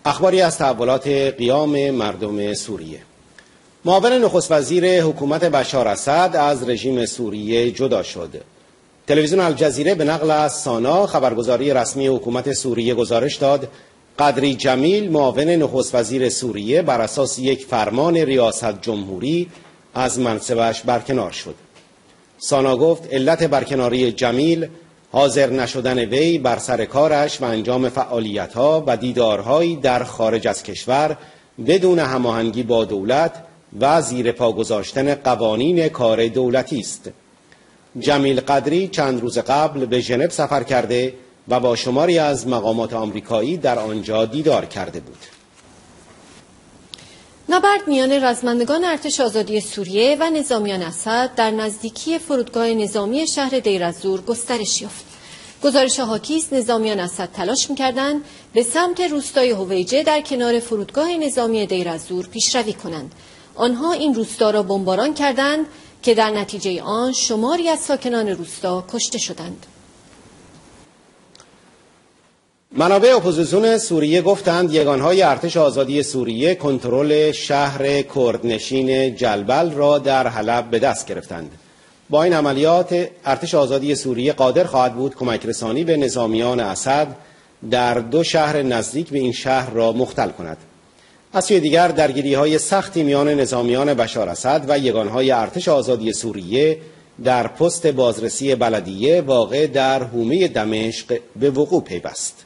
اخباری از تحولات قیام مردم سوریه. معاون نخست وزیر حکومت بشار اسد از رژیم سوریه جدا شد. تلویزیون الجزیره به نقل از سانا خبرگزاری رسمی حکومت سوریه گزارش داد قدری جمیل معاون نخست وزیر سوریه بر اساس یک فرمان ریاست جمهوری از منصبش برکنار شد. سانا گفت علت برکناری جمیل حاضر نشدن وی بر سر کارش و انجام فعالیت‌ها و دیدارهایی در خارج از کشور بدون هماهنگی با دولت و زیر پا گذاشتن قوانین کار دولتی است. جمیل قدری چند روز قبل به ژنو سفر کرده و با شماری از مقامات آمریکایی در آنجا دیدار کرده بود. نبرد میان رزمندگان ارتش آزادی سوریه و نظامیان اسد در نزدیکی فرودگاه نظامی شهر دیر الزور گسترش یافت. گزارش حاکی است نظامیان اسد تلاش می‌کردند به سمت روستای هویجه در کنار فرودگاه نظامی دیر الزور پیشروی کنند. آنها این روستا را بمباران کردند که در نتیجه آن شماری از ساکنان روستا کشته شدند. منابع اپوزیسیون سوریه گفتند یگانهای ارتش آزادی سوریه کنترل شهر کردنشین جلبل را در حلب به دست گرفتند. با این عملیات ارتش آزادی سوریه قادر خواهد بود کمک رسانی به نظامیان اسد در 2 شهر نزدیک به این شهر را مختل کند. از سوی دیگر درگیری‌های سختی میان نظامیان بشار اسد و یگانهای ارتش آزادی سوریه در پست بازرسی بلدیه واقع در حومه دمشق به وقوع پیوست.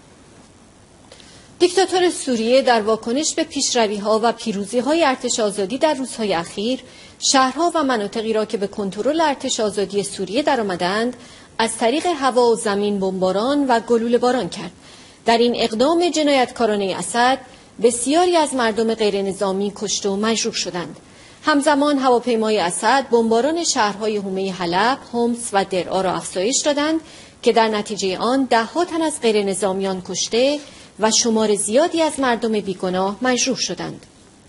دیکتاتور سوریه در واکنش به پیشروی‌ها و پیروزی‌های ارتش آزادی در روزهای اخیر شهرها و مناطقی را که به کنترل ارتش آزادی سوریه درآمدند از طریق هوا و زمین بمباران و گلوله‌باران کرد. در این اقدام جنایتکارانه اسد بسیاری از مردم غیر نظامی کشته و مجروح شدند. همزمان هواپیمای اسد بمباران شهرهای حومه حلب، حمص و درعا را افزایش دادند که در نتیجه آن 10 تن از غیر نظامیان کشته و شمار زیادی از مردم بیگناه مجروح شدند.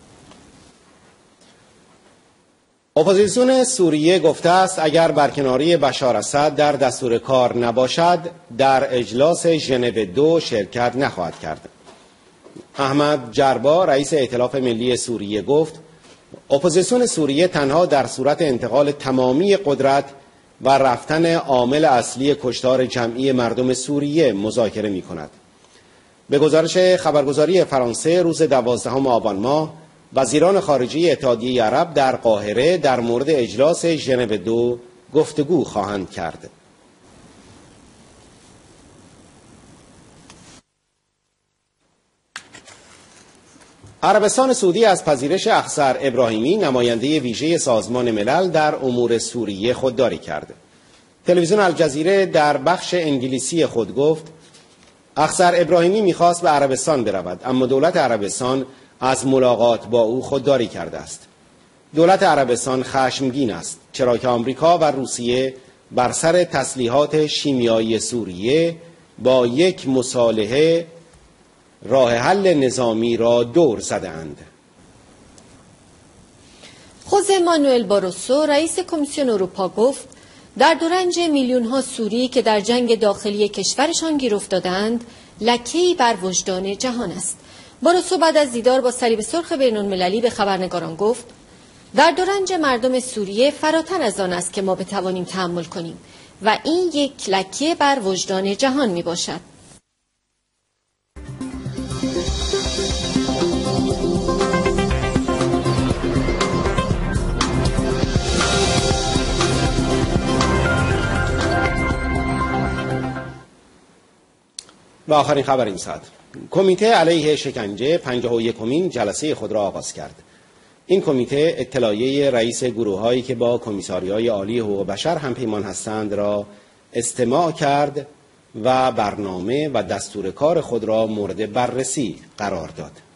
اپوزیسیون سوریه گفته است اگر برکناری بشار اسد در دستور کار نباشد در اجلاس ژنو 2 شرکت نخواهد کرد. احمد جربا رئیس ائتلاف ملی سوریه گفت اپوزیسیون سوریه تنها در صورت انتقال تمامی قدرت و رفتن عامل اصلی کشتار جمعی مردم سوریه مذاکره می کند. به گزارش خبرگزاری فرانسه روز 12 آبان ماه وزیران خارجه اتحادیه عرب در قاهره در مورد اجلاس ژنو 2 گفتگو خواهند کرد. عربستان سعودی از پذیرش اخضر ابراهیمی نماینده ویژه سازمان ملل در امور سوریه خودداری کرد. تلویزیون الجزیره در بخش انگلیسی خود گفت اخضر ابراهیمی می‌خواست به عربستان برود اما دولت عربستان از ملاقات با او خودداری کرده است. دولت عربستان خشمگین است چرا که آمریکا و روسیه بر سر تسلیحات شیمیایی سوریه با یک مصالحه راه حل نظامی را دور زدند. خوزه مانوئل باروسو رئیس کمیسیون اروپا گفت در دورنج میلیون‌ها سوری که در جنگ داخلی کشورشان گیر افتادند لکه‌ای بر وجدان جهان است. باروسو بعد از دیدار با صلیب سرخ بین‌المللی به خبرنگاران گفت در دورنج مردم سوریه فراتر از آن است که ما بتوانیم تحمل کنیم و این یک لکه بر وجدان جهان می باشد. و آخرین خبر این ساعت کمیته علیه شکنجه 51مین جلسه خود را آغاز کرد. این کمیته اطلاعیه رئیس گروه‌هایی که با کمیساریای عالی حقوق بشر همپیمان هستند را استماع کرد و برنامه و دستور کار خود را مورد بررسی قرار داد.